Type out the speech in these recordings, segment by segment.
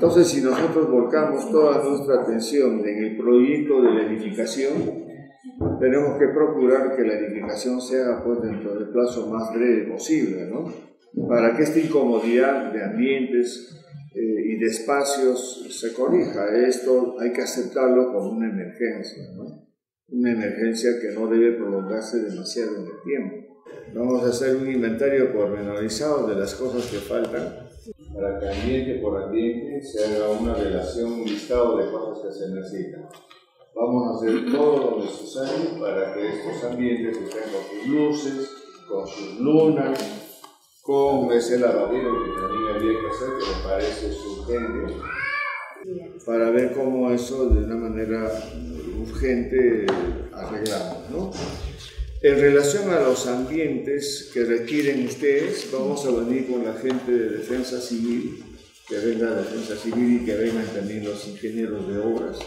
Entonces, si nosotros volcamos toda nuestra atención en el proyecto de la edificación, tenemos que procurar que la edificación sea pues, dentro del plazo más breve posible, ¿no? Para que esta incomodidad de ambientes y de espacios se corrija. Esto hay que aceptarlo como una emergencia, ¿no? Una emergencia que no debe prolongarse demasiado en el tiempo. Vamos a hacer un inventario pormenorizado de las cosas que faltan para que ambiente por ambiente se haga una relación, un listado de cosas que se necesitan. Vamos a hacer todo lo necesario para que estos ambientes estén con sus luces, con sus lunas, con ese lavadero que también había que hacer, que me parece urgente, para ver cómo eso de una manera urgente arreglamos, ¿no? En relación a los ambientes que requieren ustedes, vamos a venir con la gente de Defensa Civil, que venga Defensa Civil y que vengan también los ingenieros de obras,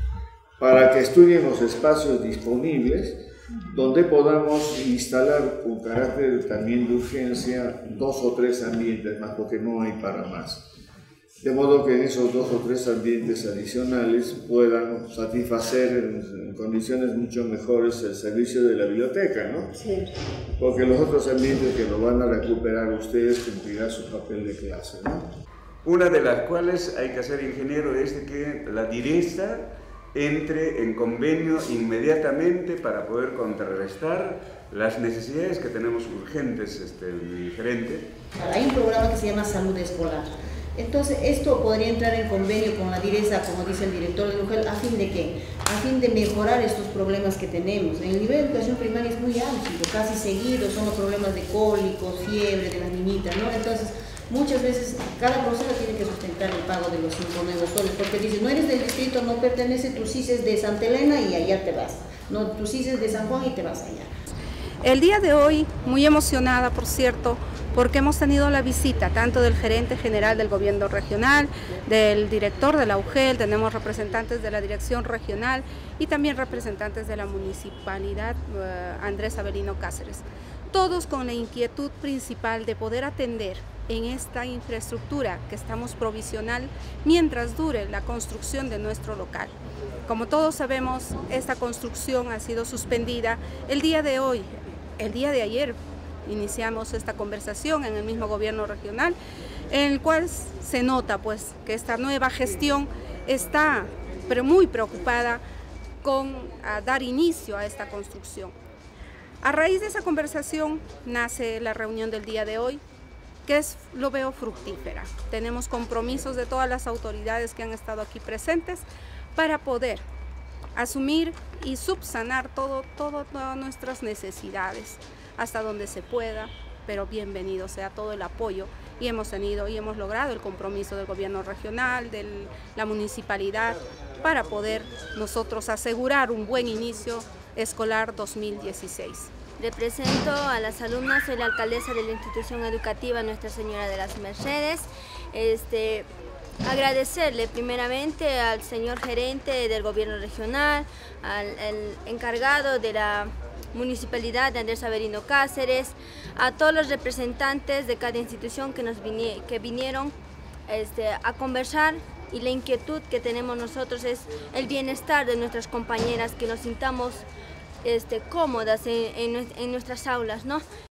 para que estudien los espacios disponibles donde podamos instalar con carácter también de urgencia 2 o 3 ambientes más, porque no hay para más. De modo que en esos 2 o 3 ambientes adicionales puedan satisfacer en condiciones mucho mejores el servicio de la biblioteca, ¿no? Sí. Porque los otros ambientes que lo van a recuperar ustedes cumplirán su papel de clase, ¿no? Una de las cuales hay que hacer, ingeniero, es de que la DIRESA entre en convenio inmediatamente para poder contrarrestar las necesidades que tenemos urgentes, mi gerente. Hay un programa que se llama Salud Escolar. Entonces, esto podría entrar en convenio con la DIRESA, como dice el director de UGEL, ¿a fin de qué? A fin de mejorar estos problemas que tenemos. En el nivel de educación primaria es muy álgido, casi seguido, son los problemas de cólicos, fiebre de las niñitas, ¿no? Entonces, muchas veces cada profesora tiene que sustentar el pago de los 5 nuevos soles, porque dice, no eres del distrito, no pertenece, tú sí es de Santa Elena y allá te vas. No, tú sí es de San Juan y te vas allá. El día de hoy, muy emocionada, por cierto, porque hemos tenido la visita tanto del gerente general del gobierno regional, del director de la UGEL, tenemos representantes de la dirección regional y también representantes de la municipalidad Andrés Avelino Cáceres. Todos con la inquietud principal de poder atender en esta infraestructura que estamos provisional mientras dure la construcción de nuestro local. Como todos sabemos, esta construcción ha sido suspendida el día de hoy, el día de ayer. Iniciamos esta conversación en el mismo gobierno regional, en el cual se nota pues, que esta nueva gestión está muy preocupada con dar inicio a esta construcción. A raíz de esa conversación nace la reunión del día de hoy, que lo veo fructífera. Tenemos compromisos de todas las autoridades que han estado aquí presentes para poder asumir y subsanar todas nuestras necesidades hasta donde se pueda, pero bienvenido sea todo el apoyo y hemos logrado el compromiso del gobierno regional, de la municipalidad, para poder nosotros asegurar un buen inicio escolar 2016. Represento a las alumnas, soy la alcaldesa de la institución educativa Nuestra Señora de las Mercedes. Agradecerle primeramente al señor gerente del gobierno regional, al encargado de la municipalidad de Andrés Avelino Cáceres, a todos los representantes de cada institución que vinieron a conversar, y la inquietud que tenemos nosotros es el bienestar de nuestras compañeras, que nos sintamos cómodas en nuestras aulas, ¿no?